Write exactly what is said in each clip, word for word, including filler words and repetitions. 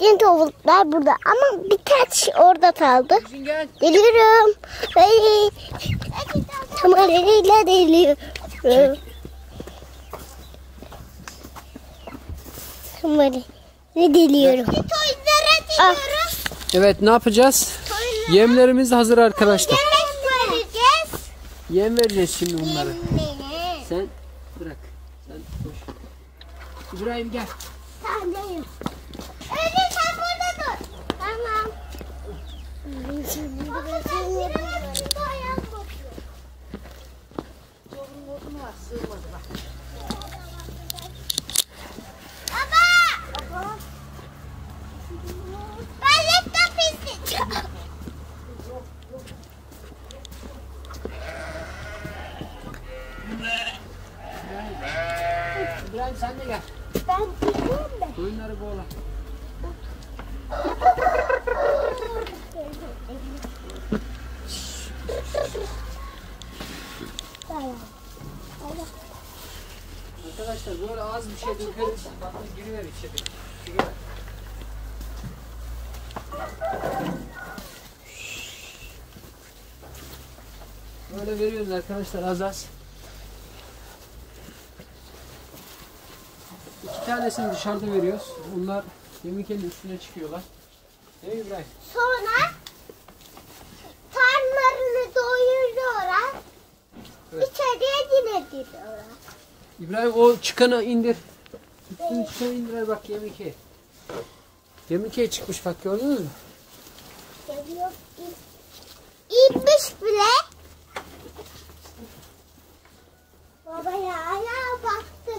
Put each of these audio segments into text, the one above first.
Bütün tavuklar burada ama birkaç orada kaldı. Geliyorum. Ay. Kamerayla geliyorum. Kamerayla geliyorum. Ah. Evet, ne yapacağız? Yemlerimiz hazır arkadaşlar. Yemek vereceğiz. Yem vereceğiz şimdi bunları. Sen bırak. Sen koş. İbrahim gel. Tamam. Öyle sen burada dur. Tamam. Baba sen giremedim. Ayağım bakıyor. Zorun bozma var. Sığmadı bak. Baba. Baba. Ben laptop isteyeceğim. İbrahim sen de gel. Ben gidiyorum da. Koyunları boğla. Arkadaşlar böyle az bir şey dökeriz. Bakın giriver içeri. Giriver. Böyle veriyoruz arkadaşlar az az. İki tanesini dışarıda veriyoruz. Bunlar yemikenin üstüne çıkıyorlar. Değil mi İbrahim? Sonra karnlarını doyuruyorlar. Evet. İçeriye yine giriyorlar. İbrahim o çıkanı indir. Üstünü çıkanı indir bak yemike. Yemike çıkmış bak gördünüz mü? Geliyor. İnmiş bile. Baba ya ayağa baktı.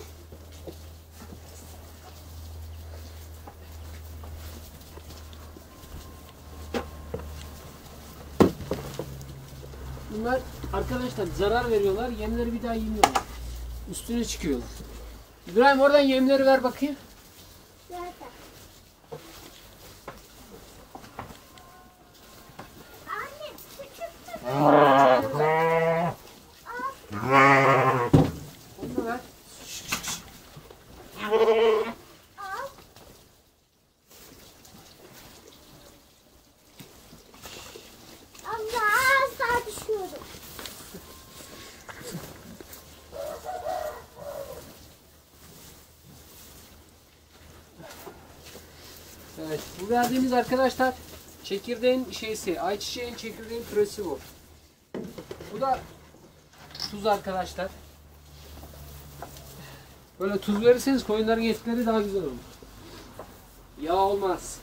Bunlar arkadaşlar zarar veriyorlar. Yemleri bir daha yemiyorlar. Üstüne çıkıyorlar. İbrahim oradan yemleri ver bakayım. Nerede? Anne küçük de. Onu da ver. Al. Allah sağ düşüyorum. Evet, bu verdiğimiz arkadaşlar çekirdeğin şeysi, ayçiçeğin çekirdeğin püresi bu. Bu da tuz arkadaşlar. Böyle tuz verirseniz koyunların etleri daha güzel olur. Yağ olmaz.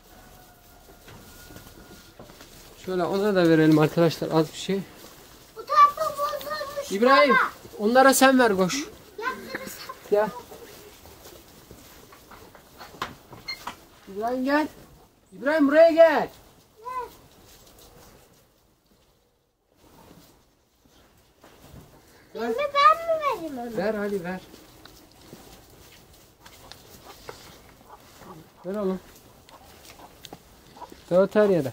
Şöyle ona da verelim arkadaşlar az bir şey. Bu tarafa bozulmuş. İbrahim onlara sen ver koş. Yaptırırsam. Gel. İbrahim gel. İbrahim buraya gel. Yemi ben mi vereyim onu? Ver hadi ver. Ver oğlum. Dağıt her yere.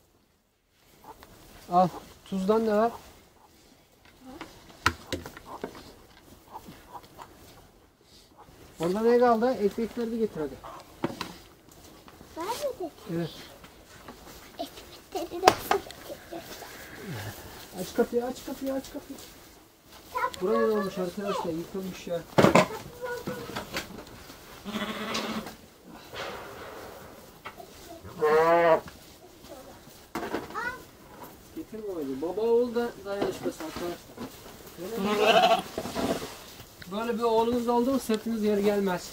Al. Tuzdan da ver. Orada ne kaldı? Ekmekleri de getir hadi. Ben mi dedim? Evet. Ekmekleri nasıl getireceğiz? Aç kapıyı, aç kapıyı, aç kapıyı. Buraya ne olmuş arkadaşlar? Yıkılmış ya. Getir babacığım. Baba oğul da dayanışması arkadaşlar. Böyle bir oğlunuz oldu mu sırtınız yeri gelmez.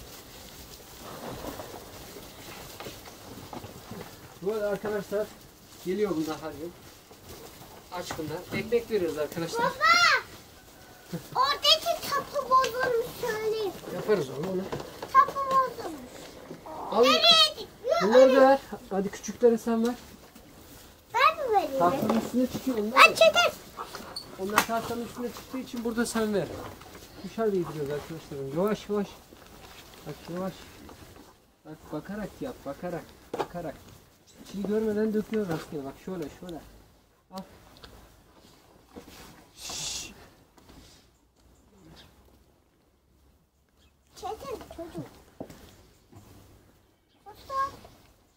Böyle arkadaşlar geliyor bunlar her gün. Aç bunlar. Ekmek veriyoruz arkadaşlar. Baba! Oradaki tapı bozulmuş söyleyeyim. Yaparız onu. onu. Tapı bozulmuş. Al. Nereye gidiyor? Bunları da ver. Hadi küçükleri sen ver. Ben mi vereyim? Tahtanın üstüne çıkıyor onlar. Ben çeker. Onlar tahtanın üstüne çıktığı için burada sen ver. Dışarıda yediriyoruz arkadaşlar. Yavaş yavaş. Bak yavaş. Bak bakarak yap. Bakarak. Bakarak. Çiğ görmeden döküyor rastgele. Bak şöyle şöyle. Al. Şşş. Çetin çocuk. Usta.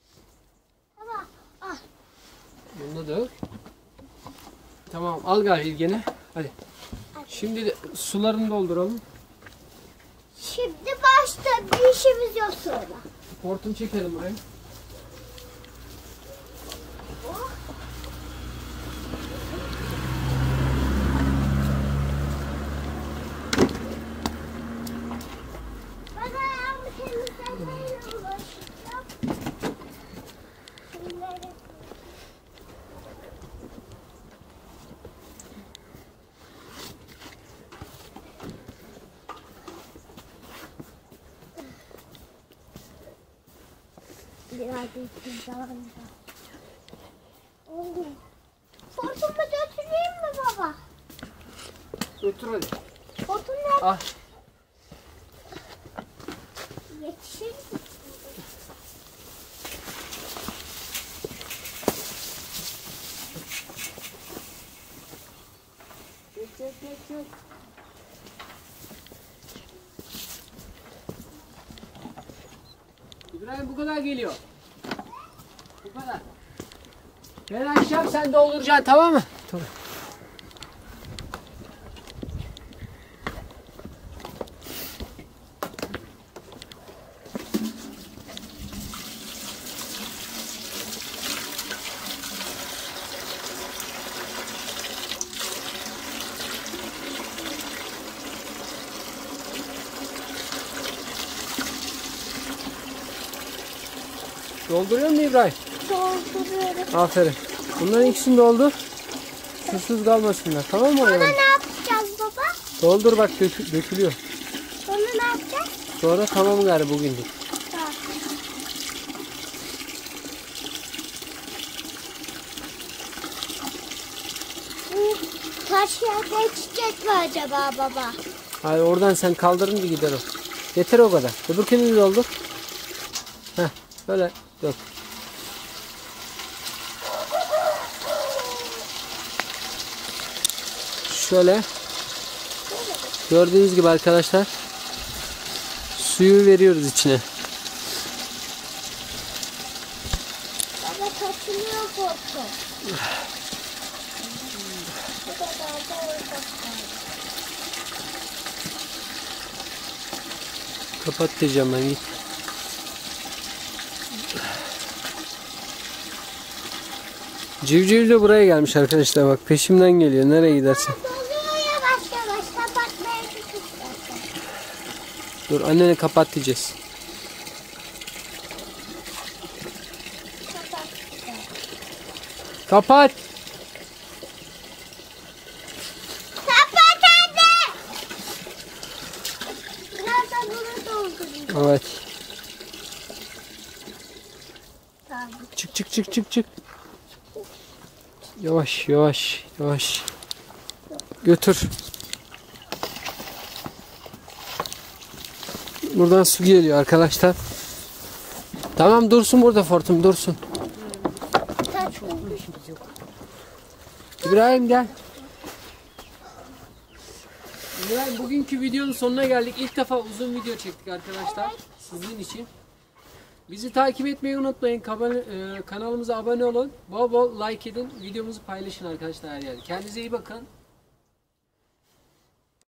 Al gel ilgini. Hadi. Şimdi de sularını dolduralım. Şimdi başta bir işimiz yok sonra. Hortum çekelim buraya. Ben ayağımı temizlemeye uğraşacağım. Şunları. Biraz bir zaman da. Oldu. Hortumu götüreyim mi baba? Götür hadi. Hortum nerede? Ah. Yetişir mi? Çek çek çek çek. İbrahim bu kadar geliyor. Bu kadar. Ben akşam sen dolduracaksın, tamam mı? Tamam. Dolduruyor musun İbrahim? Dolduruyorum. Aferin. Bunların ikisini doldur. Susuz kalmasınlar, tamam mı? Sonra Yani? ne yapacağız baba? Doldur bak, dök dökülüyor. Sonra ne yapacağız? Sonra tamam gari bugünlük. Tamam. Bu taş yerde çiçek mi acaba baba? Hayır, oradan sen kaldırınca gider o. Yeter o kadar. Öbürkünü de doldur. Heh, böyle dök. Şöyle. Gördüğünüz gibi arkadaşlar. Suyu veriyoruz içine. Baba taşınıyor korku. Bu kadar da orada. Kapat diyeceğim ben, git. Civciv de buraya gelmiş arkadaşlar, bak peşimden geliyor nereye gidersen. Doluyor yavaş yavaş. Kapatmaya çıkışlar. Dur, annene kapat diyeceğiz. Kapat. Kapat. Kapat anne. Biraz da bunu doldurayım. Evet. Tamam. Çık çık çık çık çık. Yavaş yavaş yavaş. Götür. Buradan su geliyor arkadaşlar. Tamam, dursun burada hortum, dursun. Taş olmuş. İbrahim gel. İbrahim, bugünkü videonun sonuna geldik. İlk defa uzun video çektik arkadaşlar. Sizin için. Bizi takip etmeyi unutmayın. Kanalımıza abone olun. Bol bol like edin. Videomuzu paylaşın arkadaşlar her yerde. Kendinize iyi bakın.